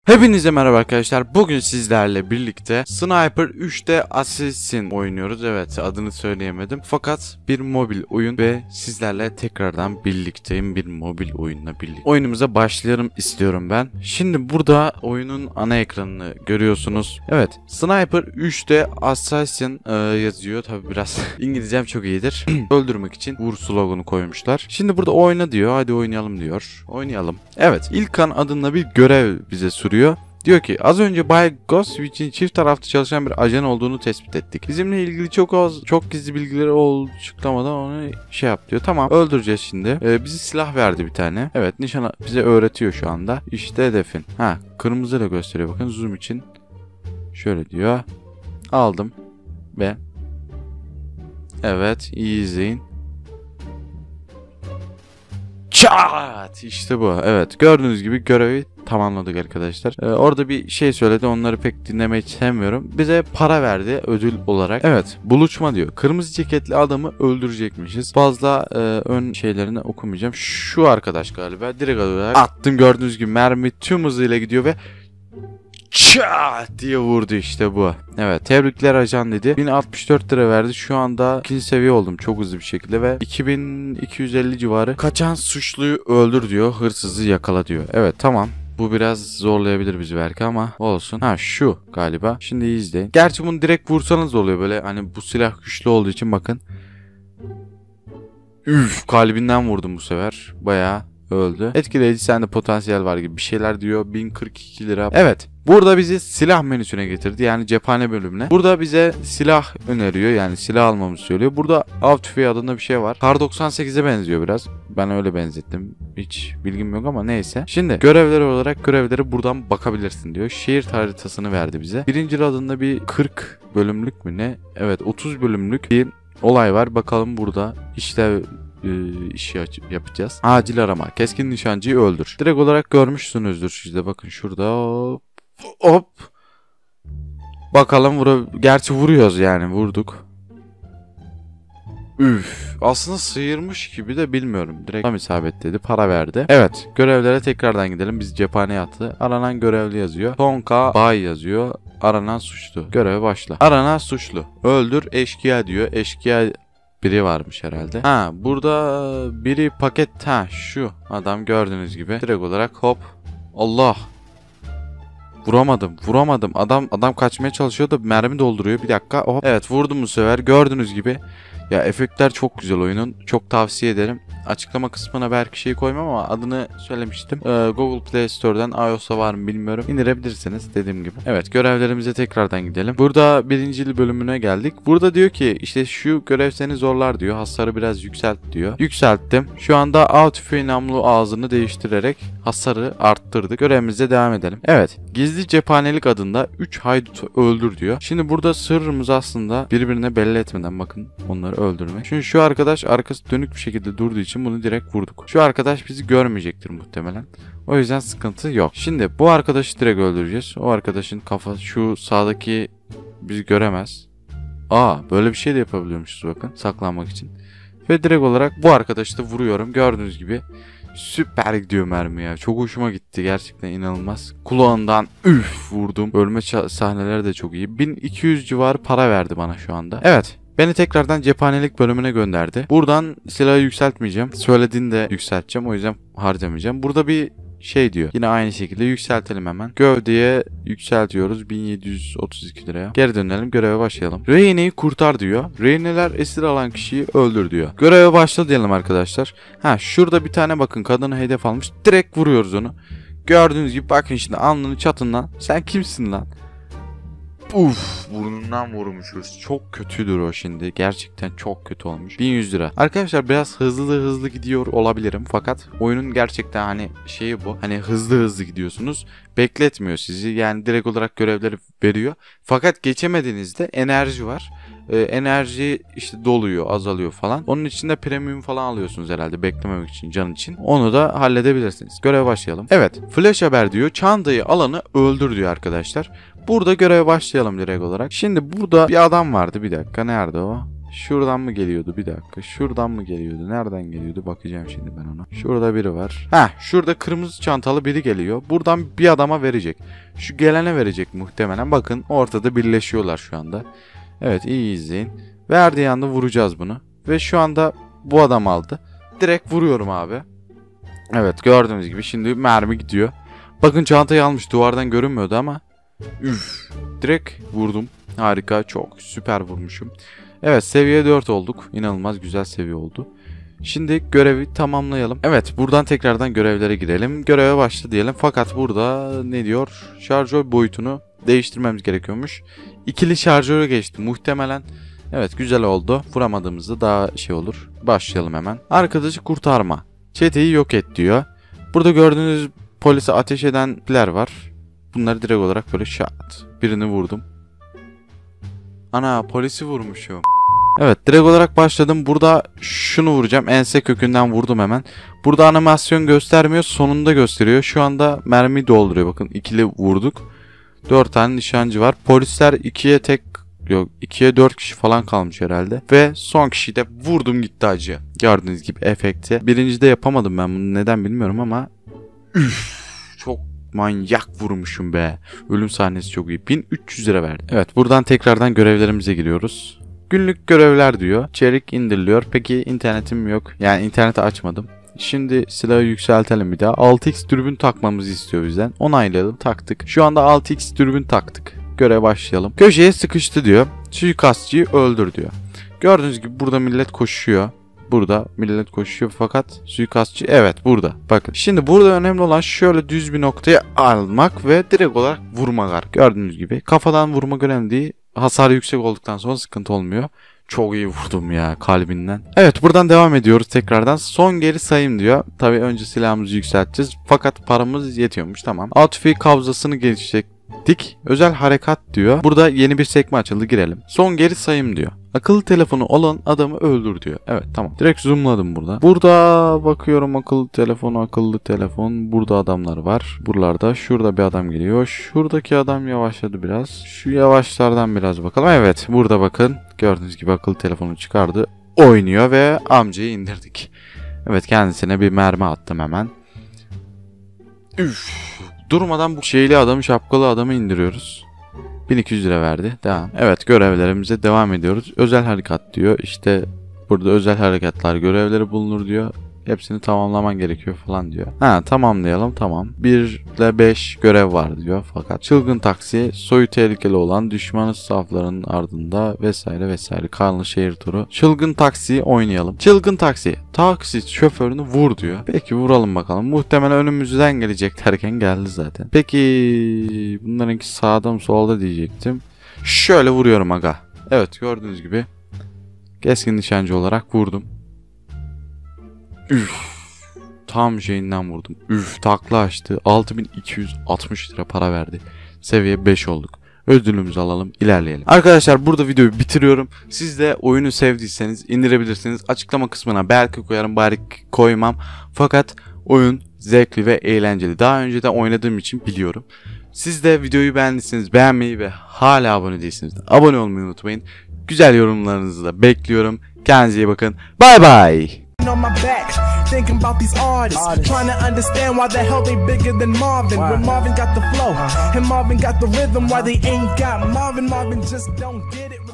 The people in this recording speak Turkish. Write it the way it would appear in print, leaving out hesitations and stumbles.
Hepinize merhaba arkadaşlar. Bugün sizlerle birlikte Sniper 3'te Assassin oynuyoruz. Evet, adını söyleyemedim. Fakat bir mobil oyun ve sizlerle tekrardan birlikteyim. Bir mobil oyunla birlikte. Oyunumuza başlayalım istiyorum ben. Şimdi burada oyunun ana ekranını görüyorsunuz. Evet, Sniper 3'te Assassin yazıyor. Tabi biraz İngilizcem çok iyidir. Öldürmek için vur sloganı koymuşlar. Şimdi burada oyna diyor. Hadi oynayalım diyor. Oynayalım. Evet, İlkan adında bir görev bize sürüyor. Diyor ki az önce Bay Ghostwich'in çift taraflı çalışan bir ajan olduğunu tespit ettik. Bizimle ilgili çok gizli bilgileri açıklamadan onu şey yap diyor. Tamam, öldüreceğiz şimdi. Bize silah verdi bir tane. Evet, nişana bize öğretiyor şu anda. İşte hedefin. Kırmızıyla gösteriyor, bakın zoom için. Şöyle diyor. Aldım ve evet, iyi izleyin. Çat! İşte bu. Evet, gördüğünüz gibi görevi tamamladık arkadaşlar. Orada bir şey söyledi, onları pek dinlemeyi sevmiyorum. Bize para verdi ödül olarak. Evet, buluşma diyor. Kırmızı ceketli adamı öldürecekmişiz. Fazla ön şeylerini okumayacağım. Şu arkadaş galiba. Direkt olarak attım, gördüğünüz gibi mermi tüm hızıyla gidiyor ve çat diye vurdu, işte bu. Evet, tebrikler ajan dedi. 1064 lira verdi. Şu anda 2. seviye oldum çok hızlı bir şekilde ve 2250 civarı. Kaçan suçluyu öldür diyor. Hırsızı yakala diyor. Evet, tamam. Bu biraz zorlayabilir bizi belki ama olsun. Şu galiba. Şimdi iyi izleyin. Gerçi bunu direkt vursanız oluyor böyle. Hani bu silah güçlü olduğu için bakın. Üf, kalbinden vurdum bu sefer. Bayağı öldü. Etkileyici, sende potansiyel var gibi bir şeyler diyor. 1042 lira. Evet. Burada bizi silah menüsüne getirdi. Yani cephane bölümüne. Burada bize silah öneriyor. Yani silah almamızı söylüyor. Burada av tüfeği adında bir şey var. Kar 98'e benziyor biraz. Ben öyle benzettim. Hiç bilgim yok ama neyse. Şimdi görevleri olarak görevleri buradan bakabilirsin diyor. Şehir haritasını verdi bize. Birinci adında bir 40 bölümlük mü ne? Evet, 30 bölümlük bir olay var. Bakalım burada işlev işi yapacağız. Acil arama. Keskin nişancıyı öldür. Direkt olarak görmüşsünüzdür sizde. Bakın şurada. Hop. Bakalım gerçi vuruyoruz yani. Vurduk. Üf. Aslında sıyırmış gibi de bilmiyorum. Direkt tam isabet dedi. Para verdi. Evet. Görevlere tekrardan gidelim. Biz cephaneye attı. Aranan görevli yazıyor. Tonka Bay yazıyor. Aranan suçlu. Göreve başla. Aranan suçlu. Öldür eşkıya diyor. Eşkıya biri varmış herhalde. Burada biri paket. Şu adam gördüğünüz gibi. Direkt olarak hop. Allah. Vuramadım. Adam kaçmaya çalışıyor da mermi dolduruyor. Bir dakika. Hop. Evet, vurdum bu sefer. Gördüğünüz gibi. Ya, efektler çok güzel oyunun. Çok tavsiye ederim. Açıklama kısmına belki şey koymam ama adını söylemiştim. Google Play Store'dan, iOS'a var mı bilmiyorum. İndirebilirsiniz dediğim gibi. Evet, görevlerimize tekrardan gidelim. Burada birinci bölümüne geldik. Burada diyor ki işte şu görev seni zorlar diyor. Hasarı biraz yükselt diyor. Yükselttim. Şu anda av tüfeği namlu ağzını değiştirerek hasarı arttırdık. Görevimize devam edelim. Evet, gizli cephanelik adında 3 haydutu öldür diyor. Şimdi burada sırrımız aslında birbirine belli etmeden bakın onları öldürmek. Çünkü şu arkadaş arkası dönük bir şekilde durduğu için bunu direkt vurduk. Şu arkadaş bizi görmeyecektir muhtemelen. O yüzden sıkıntı yok. Şimdi bu arkadaşı direkt öldüreceğiz. O arkadaşın kafası şu sağdaki bizi göremez. Böyle bir şey de yapabiliyormuşuz bakın, saklanmak için. Ve direkt olarak bu arkadaşı da vuruyorum. Gördüğünüz gibi süper gidiyor mermi ya. Çok hoşuma gitti. Gerçekten inanılmaz. Kulağından vurdum. Ölme sahneleri de çok iyi. 1200 civarı para verdi bana şu anda. Evet. Beni tekrardan cephanelik bölümüne gönderdi. Buradan silahı yükseltmeyeceğim. Söylediğinde yükselteceğim. O yüzden harcamayacağım. Burada bir şey diyor. Yine aynı şekilde yükseltelim hemen. Gövdeye yükseltiyoruz 1732 liraya. Geri dönelim, göreve başlayalım. Rehineyi kurtar diyor. Rehineler esir alan kişiyi öldür diyor. Göreve başla diyelim arkadaşlar. Şurada bir tane bakın kadını hedef almış. Direkt vuruyoruz onu. Gördüğünüz gibi bakın şimdi alnını çatından. Sen kimsin lan? Burnundan vurmuşuz. Çok kötüdür o şimdi. Gerçekten çok kötü olmuş. 1100 lira. Arkadaşlar biraz hızlı gidiyor olabilirim. Fakat oyunun gerçekten hani şeyi bu. Hani hızlı gidiyorsunuz. Bekletmiyor sizi. Yani direkt olarak görevleri veriyor. Fakat geçemediğinizde enerji var. Enerji işte doluyor, azalıyor falan. Onun için de premium falan alıyorsunuz herhalde beklememek için, can için. Onu da halledebilirsiniz. Göreve başlayalım. Evet, flash haber diyor. Çantayı alanı öldür diyor arkadaşlar. Burada göreve başlayalım direkt olarak. Şimdi burada bir adam vardı. Bir dakika, nerede o? Şuradan mı geliyordu? Bir dakika. Şuradan mı geliyordu? Nereden geliyordu? Bakacağım şimdi ben ona. Şurada biri var. Şurada kırmızı çantalı biri geliyor. Buradan bir adama verecek. Şu gelene verecek muhtemelen. Bakın ortada birleşiyorlar şu anda. Evet, iyi izleyin. Verdiği anda vuracağız bunu. Ve şu anda bu adam aldı. Direkt vuruyorum abi. Evet, gördüğünüz gibi şimdi mermi gidiyor. Bakın çantayı almış. Duvardan görünmüyordu ama. Direkt vurdum. Harika, çok süper vurmuşum. Evet, seviye 4 olduk. İnanılmaz güzel seviye oldu. Şimdi görevi tamamlayalım. Evet, buradan tekrardan görevlere girelim. Göreve başla diyelim. Fakat burada ne diyor? Şarjör boyutunu değiştirmemiz gerekiyormuş. İkili şarjöre geçti muhtemelen. Evet, güzel oldu. Vuramadığımızda daha şey olur. Başlayalım hemen. Arkadaşı kurtarma. Çeteyi yok et diyor. Burada gördüğünüz polise ateş edenler var. Bunları direkt olarak böyle şat. Birini vurdum. Ana, polisi vurmuşum. Evet, direkt olarak başladım. Burada şunu vuracağım. Ense kökünden vurdum hemen. Burada animasyon göstermiyor. Sonunda gösteriyor. Şu anda mermi dolduruyor. Bakın, ikili vurduk. 4 tane nişancı var. Polisler 2'ye 4 kişi falan kalmış herhalde. Ve son kişiyi de vurdum gitti acı. Gördüğünüz gibi efekti. Birincide yapamadım ben bunu. Neden bilmiyorum ama. Çok manyak vurmuşum be. Ölüm sahnesi çok iyi. 1300 lira verdi. Evet, buradan tekrardan görevlerimize giriyoruz. Günlük görevler diyor. İçerik indiriliyor. Peki internetim yok. Yani interneti açmadım. Şimdi silahı yükseltelim bir daha. 6x dürbün takmamızı istiyor bizden. Onaylayalım, taktık. Şu anda 6x dürbün taktık. Göreve başlayalım. Köşeye sıkıştı diyor. Suikastçıyı öldür diyor. Gördüğünüz gibi burada millet koşuyor. Burada millet koşuyor fakat suikastçı evet burada. Bakın. Şimdi burada önemli olan şöyle düz bir noktaya almak ve direkt olarak vurmak. Gördüğünüz gibi kafadan vurmak önemli değil. Hasar yüksek olduktan sonra sıkıntı olmuyor. Çok iyi vurdum ya kalbinden. Evet, buradan devam ediyoruz tekrardan. Son geri sayım diyor. Tabii önce silahımızı yükselteceğiz. Fakat paramız yetiyormuş, tamam. Outfit kabzasını geliştirdik. Özel harekat diyor. Burada yeni bir sekme açıldı, girelim. Son geri sayım diyor. Akıllı telefonu olan adamı öldür diyor. Evet, tamam. Direkt zoomladım burada. Burada bakıyorum, akıllı telefon. Burada adamlar var. Buralarda şurada bir adam geliyor. Şuradaki adam yavaşladı biraz. Şu yavaşlardan biraz bakalım. Evet, burada bakın. Gördüğünüz gibi akıllı telefonu çıkardı. Oynuyor ve amcayı indirdik. Evet, kendisine bir mermi attım hemen. Durmadan bu şeyli adamı, şapkalı adamı indiriyoruz. 1200 lira verdi. Devam. Evet, görevlerimize devam ediyoruz. Özel harekat diyor. İşte burada özel harekatlar görevleri bulunur diyor. Hepsini tamamlaman gerekiyor falan diyor. Tamamlayalım, tamam. 1 ile 5 görev var diyor fakat. Çılgın taksi, soyu tehlikeli olan düşmanı saflarının ardında vesaire vesaire. Karlı şehir turu. Çılgın taksi oynayalım. Çılgın taksi şoförünü vur diyor. Peki, vuralım bakalım. Muhtemelen önümüzden gelecek derken geldi zaten. Peki bunlarınki sağda mı solda diyecektim. Şöyle vuruyorum aga. Evet, gördüğünüz gibi keskin nişancı olarak vurdum. Tam şeyinden vurdum. Takla açtı. 6260 lira para verdi. Seviye 5 olduk. Ödülümüzü alalım, ilerleyelim. Arkadaşlar, burada videoyu bitiriyorum. Siz de oyunu sevdiyseniz indirebilirsiniz. Açıklama kısmına belki koyarım, bari koymam. Fakat oyun zevkli ve eğlenceli. Daha önce de oynadığım için biliyorum. Siz de videoyu beğendiyseniz beğenmeyi ve hala abone değilseniz de abone olmayı unutmayın. Güzel yorumlarınızı da bekliyorum. Kendinize iyi bakın. Bye bye. On my back, thinking about these artists, trying to understand why the hell they bigger than Marvin. When Marvin got the flow, and Marvin got the rhythm, why they ain't got Marvin just don't get it.